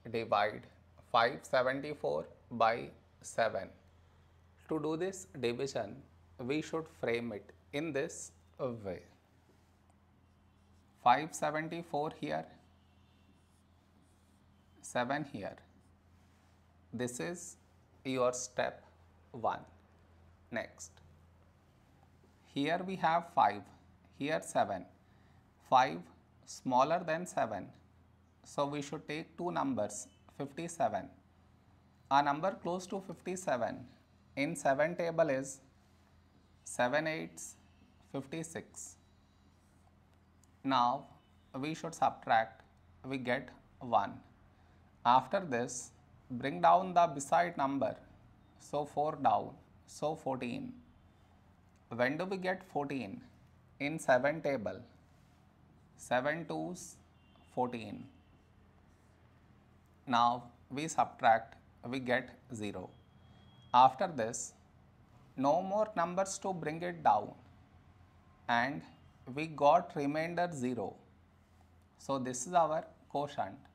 divide 574 by 7. To do this division, we should frame it in this way. 574 here, 7 here. This is your step 1. Next, here we have 5, here 7. 5 smaller than 7. So we should take two numbers, 57. A number close to 57 in 7 table is 7 8s 56. Now we should subtract, we get 1. After this, bring down the beside number, so 4 down, so 14. When do we get 14? In 7 table, 7 2s 14. Now we subtract, we get 0. After this, no more numbers to bring it down, and we got remainder 0. So this is our quotient.